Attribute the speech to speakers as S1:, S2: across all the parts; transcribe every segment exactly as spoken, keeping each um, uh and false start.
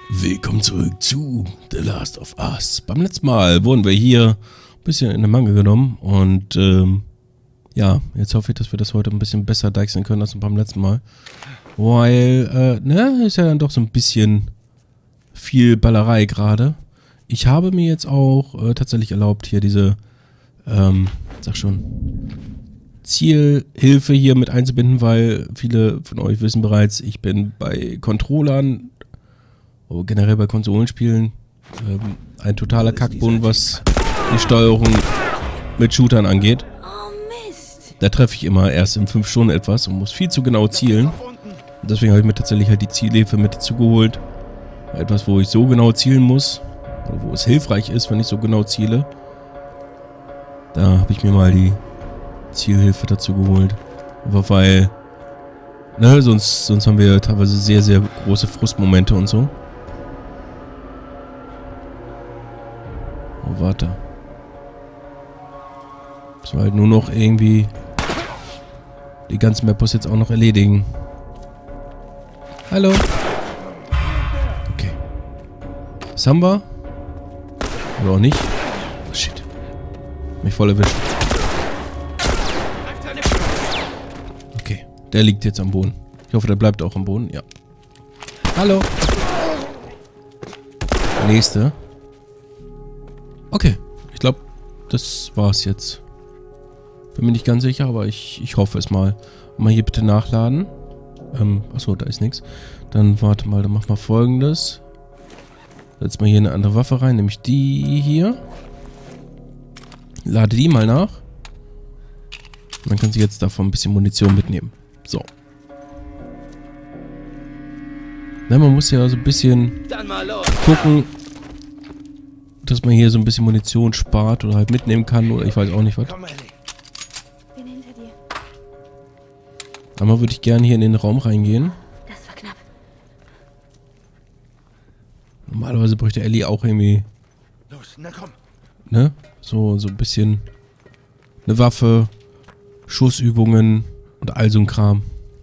S1: Willkommen zurück zu The Last of Us. Beim letzten Mal wurden wir hier ein bisschen in den Mangel genommen und ähm, ja, jetzt hoffe ich, dass wir das heute ein bisschen besser deichseln können als beim letzten Mal. Weil, äh, ne, ist ja dann doch so ein bisschen viel Ballerei gerade. Ich habe mir jetzt auch äh, tatsächlich erlaubt, hier diese, ähm, sag schon, Zielhilfe hier mit einzubinden, weil viele von euch wissen bereits, ich bin bei Controllern, oh, generell bei Konsolenspielen, ähm, ein totaler Kackbohnen, was die Steuerung mit Shootern angeht. Da treffe ich immer erst in fünf Stunden etwas und muss viel zu genau zielen. Und deswegen habe ich mir tatsächlich halt die Zielhilfe mit dazu geholt. Etwas, wo ich so genau zielen muss, oder wo es hilfreich ist, wenn ich so genau ziele. Da habe ich mir mal die Zielhilfe dazu geholt. Aber weil, ne, sonst, sonst haben wir teilweise sehr, sehr große Frustmomente und so. Oh, warte. Müssen wir halt nur noch irgendwie die ganzen Mapos jetzt auch noch erledigen. Hallo. Okay. Was haben wir? Oder auch nicht? Oh, shit. Mich voll erwischt. Okay. Der liegt jetzt am Boden. Ich hoffe, der bleibt auch am Boden. Ja. Hallo. Nächste. Okay. Ich glaube, das war's jetzt. Bin mir nicht ganz sicher, aber ich, ich hoffe es mal. Mal hier bitte nachladen. Ähm, achso, da ist nichts. Dann warte mal, dann machen wir Folgendes. Setz mal hier eine andere Waffe rein, nämlich die hier. Lade die mal nach. Man kann sich jetzt davon ein bisschen Munition mitnehmen. So. Na, man muss ja so ein bisschen gucken, dass man hier so ein bisschen Munition spart oder halt mitnehmen kann oder ich weiß auch nicht was. Einmal würde ich gerne hier in den Raum reingehen.
S2: Das war knapp.
S1: Normalerweise bräuchte Ellie auch irgendwie,
S3: Los, na komm.
S1: ne, so, so ein bisschen eine Waffe, Schussübungen und all so ein Kram.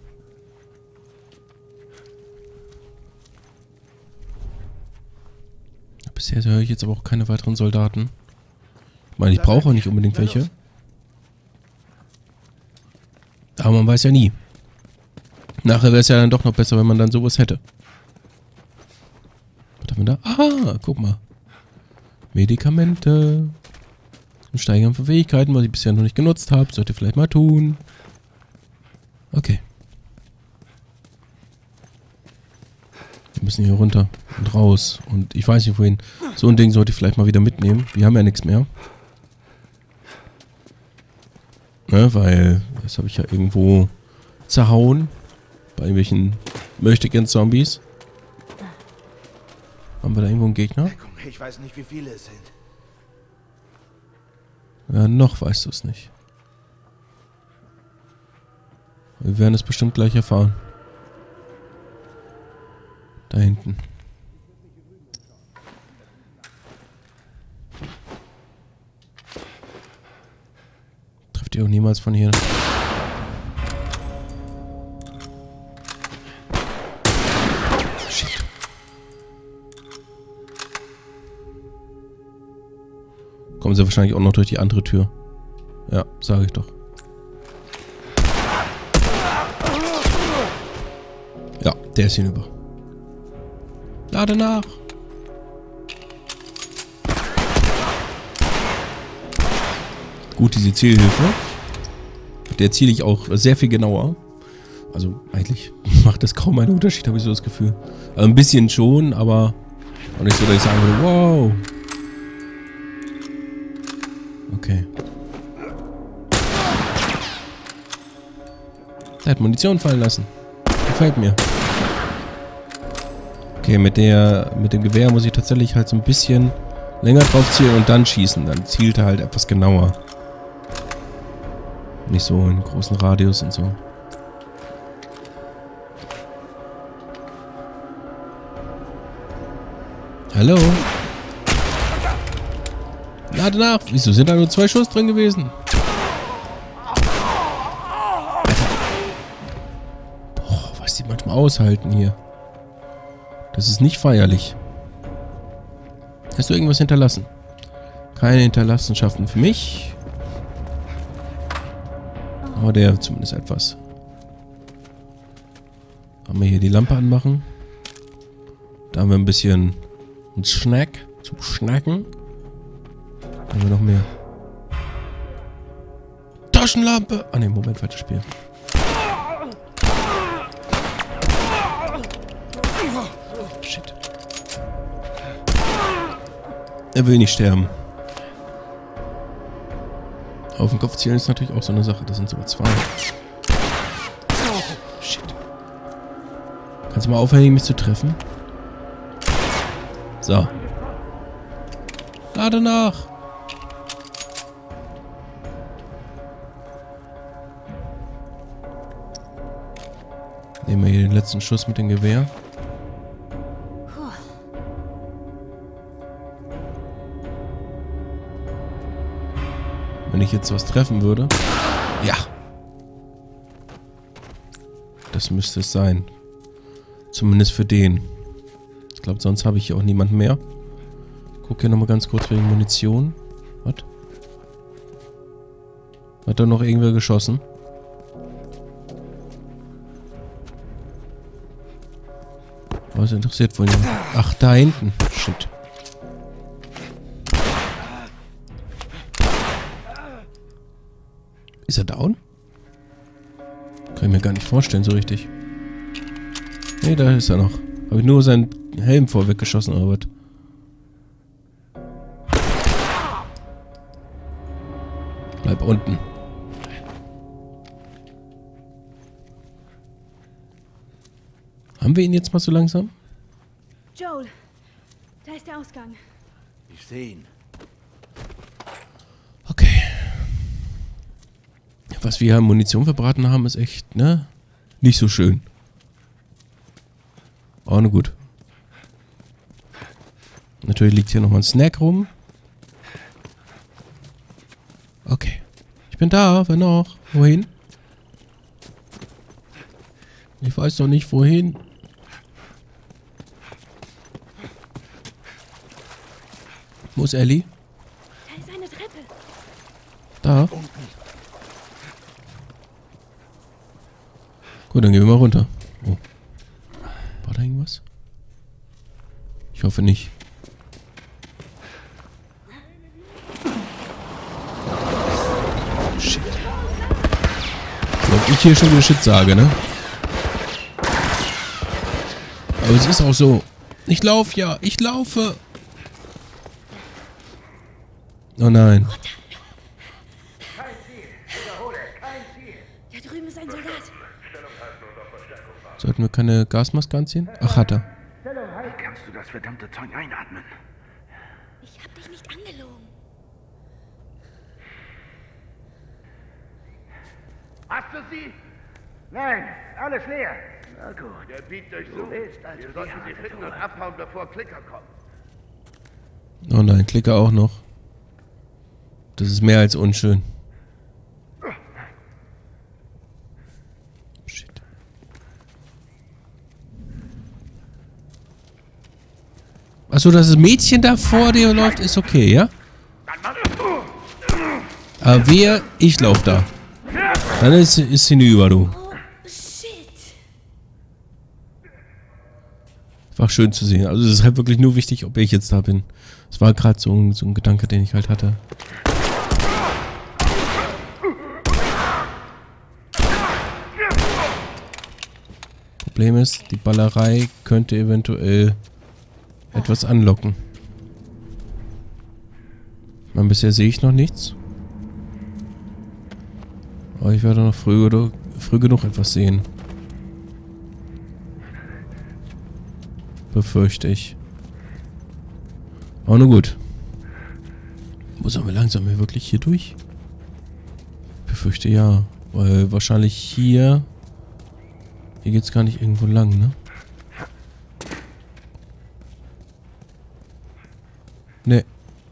S1: Bisher höre ich jetzt aber auch keine weiteren Soldaten. Ich meine, ich brauche auch nicht unbedingt welche. Aber man weiß ja nie. Nachher wäre es ja dann doch noch besser, wenn man dann sowas hätte. Was haben wir da? Ah, guck mal. Medikamente. Und Steigern von Fähigkeiten, was ich bisher noch nicht genutzt habe. Sollte ich vielleicht mal tun. Okay. Wir müssen hier runter und raus. Und ich weiß nicht wohin. So ein Ding sollte ich vielleicht mal wieder mitnehmen. Wir haben ja nichts mehr. Ne, weil das habe ich ja irgendwo zerhauen. Bei irgendwelchen Möchtegern-Zombies. Haben wir da irgendwo einen Gegner?
S3: Ich weiß nicht, wie viele es sind.
S1: Ja, noch weißt du es nicht. Wir werden es bestimmt gleich erfahren. Da hinten. Trifft ihr auch niemals von hier. Shit. Kommen sie wahrscheinlich auch noch durch die andere Tür. Ja, sage ich doch. Ja, der ist hinüber. Lade nach. Gut, diese Zielhilfe. Der ziele ich auch sehr viel genauer. Also eigentlich macht das kaum einen Unterschied, habe ich so das Gefühl. Also ein bisschen schon, aber auch nicht so, dass ich sagen würde, wow. Okay. Der hat Munition fallen lassen. Gefällt mir. Okay, mit der, mit dem Gewehr muss ich tatsächlich halt so ein bisschen länger drauf zielen und dann schießen. Dann zielt er halt etwas genauer. Nicht so in großen Radius und so. Hallo? Lade nach. Wieso sind da nur zwei Schuss drin gewesen? Boah, was die manchmal aushalten hier. Das ist nicht feierlich. Hast du irgendwas hinterlassen? Keine Hinterlassenschaften für mich. Aber der zumindest etwas. Haben wir hier die Lampe anmachen. Da haben wir ein bisschen einen Snack zum Schnacken. Haben wir noch mehr. Taschenlampe! Ah ne, Moment, falsches Spiel. Shit. Er will nicht sterben. Auf den Kopf zielen ist natürlich auch so eine Sache. Das sind sogar zwei. Shit. Kannst du mal aufhören, mich zu treffen? So. Lade nach. Nehmen wir hier den letzten Schuss mit dem Gewehr. Wenn ich jetzt was treffen würde. Ja. Das müsste es sein. Zumindest für den. Ich glaube, sonst habe ich hier auch niemanden mehr. Guck hier nochmal ganz kurz wegen Munition. Was? Hat da noch irgendwer geschossen? Was interessiert wohl jemand? Ach, da hinten. Shit. Ist er down? Kann ich mir gar nicht vorstellen, so richtig. Nee, da ist er noch. Habe ich nur seinen Helm vorweggeschossen, oder was? Bleib unten. Haben wir ihn jetzt mal so langsam?
S2: Joel, da ist der Ausgang.
S3: Ich sehe ihn.
S1: Okay. Was wir an Munition verbraten haben, ist echt, ne? Nicht so schön. Aber nur gut. Natürlich liegt hier nochmal ein Snack rum. Okay. Ich bin da, wer noch? Wohin? Ich weiß doch nicht, wohin. Wo ist Ellie?
S2: Da ist eine Treppe.
S1: Da. Gut, dann gehen wir mal runter. Oh. War da irgendwas? Ich hoffe nicht. Shit. Ob ich hier schon wieder Shit sage, ne? Aber es ist auch so. Ich laufe ja, ich laufe. Oh nein.
S3: Kein Ziel. Wiederhole, kein Ziel.
S2: Da drüben ist ein Soldat.
S1: Sollten wir keine Gasmaske anziehen? Ach, hat er.
S3: Kannst du das verdammte Zeug einatmen?
S2: Ich hab dich nicht angelogen.
S3: Hast du sie? Nein, alles leer. Na gut. Der biegt euch so. Wir sollten sie finden und abhauen, bevor Klicker kommt.
S1: Oh nein, Klicker auch noch. Das ist mehr als unschön. Shit. Achso, dass das Mädchen da vor dir läuft, ist okay, ja? Aber wer? Ich lauf da. Dann ist, ist hinüber, du.
S2: Oh, shit.
S1: War schön zu sehen. Also es ist halt wirklich nur wichtig, ob ich jetzt da bin. Es war gerade so ein, so ein Gedanke, den ich halt hatte. Problem ist, die Ballerei könnte eventuell etwas anlocken. Man, bisher sehe ich noch nichts. Aber ich werde noch früh, oder, früh genug etwas sehen. Befürchte ich. Aber nur gut. Wo sollen wir langsam hier wirklich hier durch? Ich befürchte ja. Weil wahrscheinlich hier... Hier geht's gar nicht irgendwo lang, ne? Ne.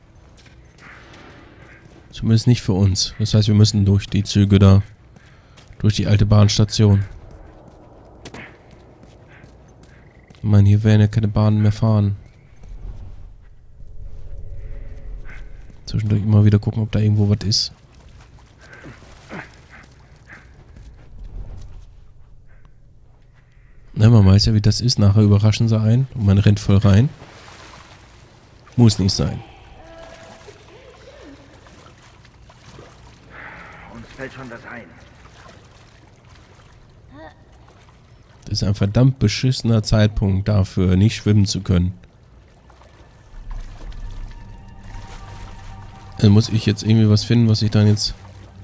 S1: Zumindest nicht für uns. Das heißt, wir müssen durch die Züge da. Durch die alte Bahnstation. Ich meine, hier werden ja keine Bahnen mehr fahren. Zwischendurch immer wieder gucken, ob da irgendwo was ist. Na, man weiß ja, wie das ist. Nachher überraschen sie einen und man rennt voll rein. Muss nicht sein.
S3: Uns fällt schon das ein.
S1: Das ist ein verdammt beschissener Zeitpunkt dafür, nicht schwimmen zu können. Dann muss ich jetzt irgendwie was finden, was ich dann jetzt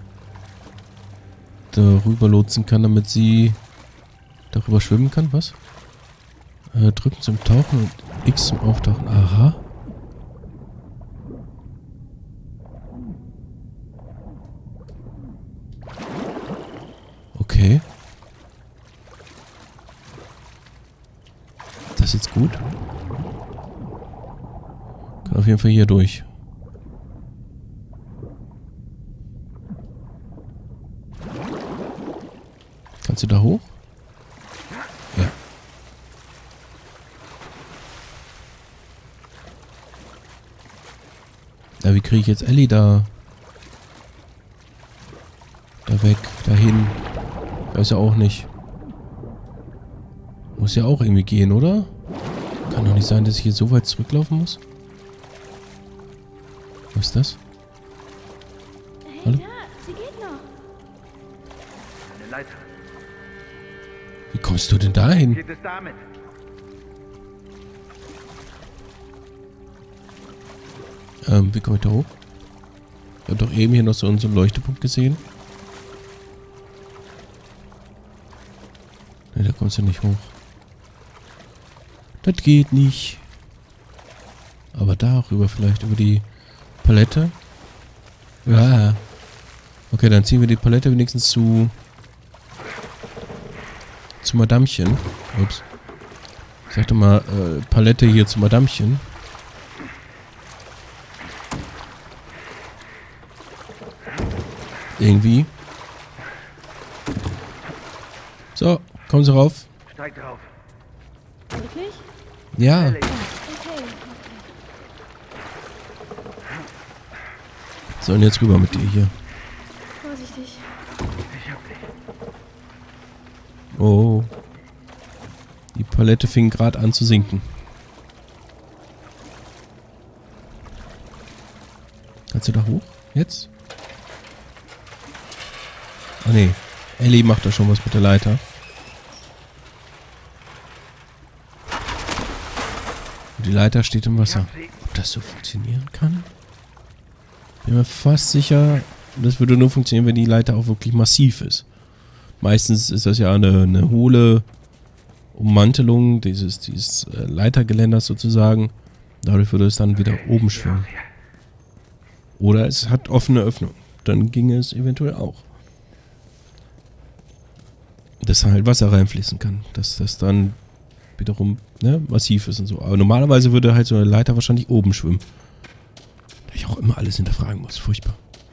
S1: darüber lotsen kann, damit sie darüber schwimmen kann. Was? Äh, drücken zum Tauchen und X zum Auftauchen. Aha. Okay. Das ist jetzt gut. Kann auf jeden Fall hier durch. Kannst du da hoch? Ja. Na, wie kriege ich jetzt Ellie da? Da weg, dahin. Weiß ja auch nicht. Muss ja auch irgendwie gehen, oder? Kann doch nicht sein, dass ich hier so weit zurücklaufen muss. Was ist das?
S2: Hey,
S1: Hallo?
S2: da, sie geht noch.
S3: Eine Leiter.
S1: Wie kommst du denn dahin?
S3: Geht es damit?
S1: Ähm, wie komme ich da hoch? Ich habe doch eben hier noch so unseren Leuchtepunkt gesehen. Ne, da kommst du nicht hoch. Das geht nicht. Aber da rüber vielleicht, über die Palette. Ja. Okay, dann ziehen wir die Palette wenigstens zu... zu Madamchen. Ups. Ich sagte mal, äh, Palette hier zu Madamchen. Irgendwie. So, kommen Sie rauf.
S3: Steig drauf.
S2: Wirklich?
S1: Ja.
S3: Ellie,
S2: Okay.
S1: So, und jetzt rüber mit dir hier.
S2: Vorsichtig.
S3: ich hab dich.
S1: Oh. Die Palette fing gerade an zu sinken. Kannst du da hoch? Jetzt? Ah nee. Ellie macht da schon was mit der Leiter. Und die Leiter steht im Wasser. Ob das so funktionieren kann? Bin mir fast sicher, das würde nur funktionieren, wenn die Leiter auch wirklich massiv ist. Meistens ist das ja eine, eine hohle Ummantelung dieses, dieses äh, Leitergeländers sozusagen. Dadurch würde es dann wieder oben schwimmen. Oder es hat offene Öffnung. Dann ginge es eventuell auch. Dass halt Wasser reinfließen kann. Dass das dann wiederum ne, massiv ist und so. Aber normalerweise würde halt so eine Leiter wahrscheinlich oben schwimmen. Da ich auch immer alles hinterfragen muss. Furchtbar.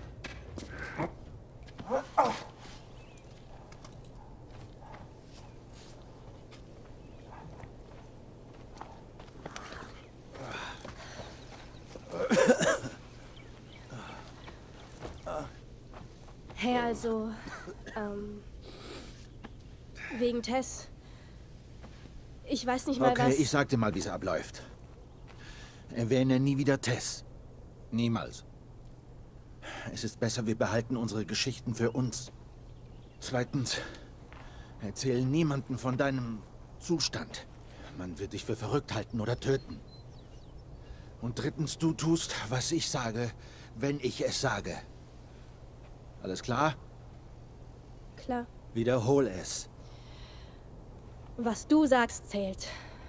S2: Hey, also, ähm, wegen Tess. Ich weiß nicht mal,
S4: Okay,
S2: was...
S4: ich sag dir mal, wie es abläuft. Erwähne nie wieder Tess. Niemals. Es ist besser, wir behalten unsere Geschichten für uns. Zweitens, erzähl niemanden von deinem Zustand. Man wird dich für verrückt halten oder töten. Und drittens, du tust, was ich sage, wenn ich es sage. Alles klar?
S2: Klar.
S4: Wiederhol es.
S2: Was du sagst, zählt.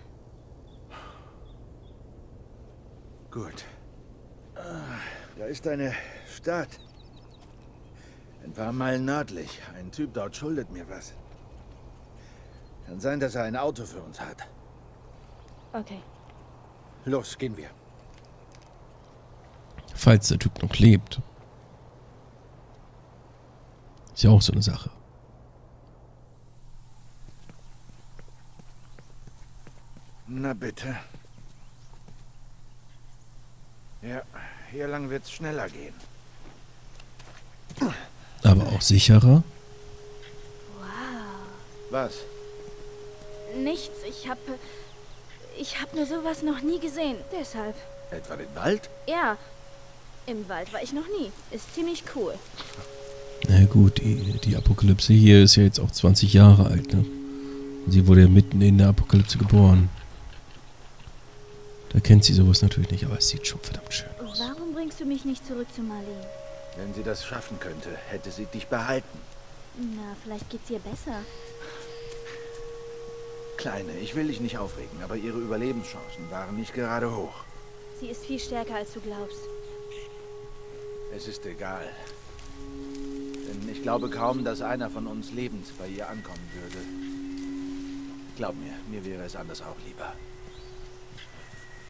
S4: Gut. Da ist eine Stadt. Ein paar Meilen nördlich. Ein Typ dort schuldet mir was. Kann sein, dass er ein Auto für uns hat.
S2: Okay.
S4: Los, gehen wir.
S1: Falls der Typ noch lebt. Ist ja auch so eine Sache.
S4: Na bitte. Ja, hier lang wird's schneller gehen.
S1: Aber auch sicherer.
S4: Was?
S2: Nichts, ich hab... Ich hab nur sowas noch nie gesehen, deshalb.
S4: Etwa den Wald?
S2: Ja, im Wald war ich noch nie. Ist ziemlich cool.
S1: Na gut, die, die Apokalypse hier ist ja jetzt auch zwanzig Jahre alt, ne? Sie wurde ja mitten in der Apokalypse geboren. Da kennt sie sowas natürlich nicht, aber es sieht schon verdammt schön aus.
S2: Warum bringst du mich nicht zurück zu Marlene?
S4: Wenn sie das schaffen könnte, hätte sie dich behalten.
S2: Na, vielleicht geht's ihr besser.
S4: Kleine, ich will dich nicht aufregen, aber ihre Überlebenschancen waren nicht gerade hoch.
S2: Sie ist viel stärker, als du glaubst.
S4: Es ist egal. Denn ich glaube kaum, dass einer von uns lebend bei ihr ankommen würde. Glaub mir, mir wäre es anders auch lieber.